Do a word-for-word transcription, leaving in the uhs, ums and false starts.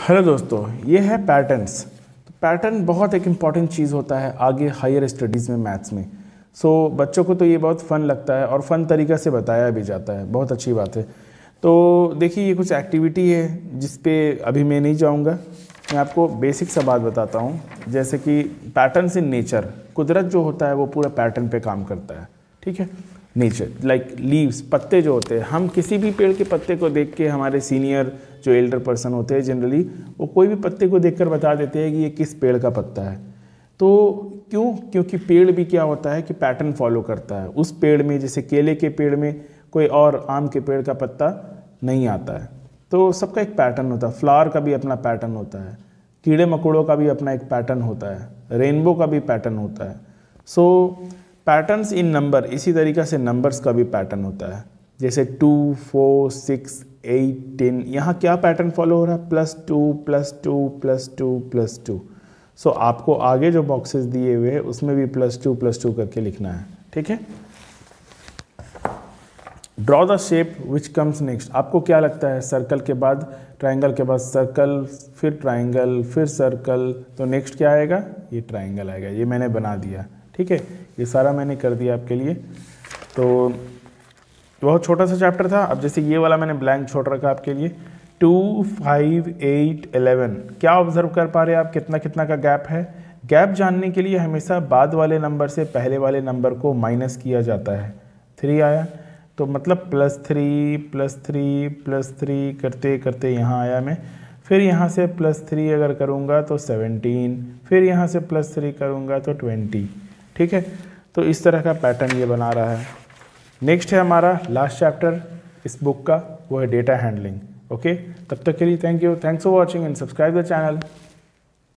Hello दोस्तों, ये है पैटर्न्स। तो पैटर्न बहुत एक इम्पॉर्टेंट चीज़ होता है आगे हायर स्टडीज़ में, मैथ्स में। सो so, बच्चों को तो ये बहुत फ़न लगता है और फ़न तरीक़ा से बताया भी जाता है, बहुत अच्छी बात है। तो देखिए, ये कुछ एक्टिविटी है जिस पे अभी मैं नहीं जाऊँगा, मैं आपको बेसिक सा बात बताता हूँ। जैसे कि पैटर्न्स इन नेचर, कुदरत जो होता है वो पूरा पैटर्न पे काम करता है, ठीक है। नेचर लाइक लीव्स, पत्ते जो होते हैं, हम किसी भी पेड़ के पत्ते को देख के, हमारे सीनियर जो एल्डर पर्सन होते हैं जनरली, वो कोई भी पत्ते को देखकर बता देते हैं कि ये किस पेड़ का पत्ता है। तो क्यों? क्योंकि पेड़ भी क्या होता है कि पैटर्न फॉलो करता है। उस पेड़ में, जैसे केले के पेड़ में कोई और आम के पेड़ का पत्ता नहीं आता है, तो सबका एक पैटर्न होता है। फ्लावर का भी अपना पैटर्न होता है, कीड़े मकोड़ों का भी अपना एक पैटर्न होता है, रेनबो का भी पैटर्न होता है। सो पैटर्न्स इन नंबर, इसी तरीक़े से नंबर्स का भी पैटर्न होता है। जैसे two, four, six, eight, ten, यहाँ क्या पैटर्न फॉलो हो रहा है? Plus two, plus two, plus two, plus two. So आपको आगे जो बॉक्सेस दिए हुए हैं उसमें भी प्लस टू प्लस टू करके लिखना है, ठीक है। Draw the shape which comes next. आपको क्या लगता है, सर्कल के बाद, ट्राइंगल के बाद सर्कल, फिर ट्राइंगल, फिर सर्कल, तो नेक्स्ट क्या आएगा? ये ट्राइंगल आएगा। ये मैंने बना दिया, ठीक है। ये सारा मैंने कर दिया आपके लिए। तो बहुत छोटा सा चैप्टर था। अब जैसे ये वाला मैंने ब्लैंक छोड़ रखा आपके लिए। टू, फाइव, एट, इलेवन, क्या ऑब्जर्व कर पा रहे हैं आप? कितना कितना का गैप है? गैप जानने के लिए हमेशा बाद वाले नंबर से पहले वाले नंबर को माइनस किया जाता है। थ्री आया तो मतलब plus three, plus three, plus three करते करते यहाँ आया मैं। फिर यहाँ से प्लस थ्री अगर करूँगा तो सेवनटीन, फिर यहाँ से प्लस थ्री करूँगा तो ट्वेंटी, ठीक है। तो इस तरह का पैटर्न ये बना रहा है। नेक्स्ट है हमारा लास्ट चैप्टर इस बुक का, वो है डेटा हैंडलिंग। ओके, तब तक के लिए thank you, thanks for watching and subscribe the channel.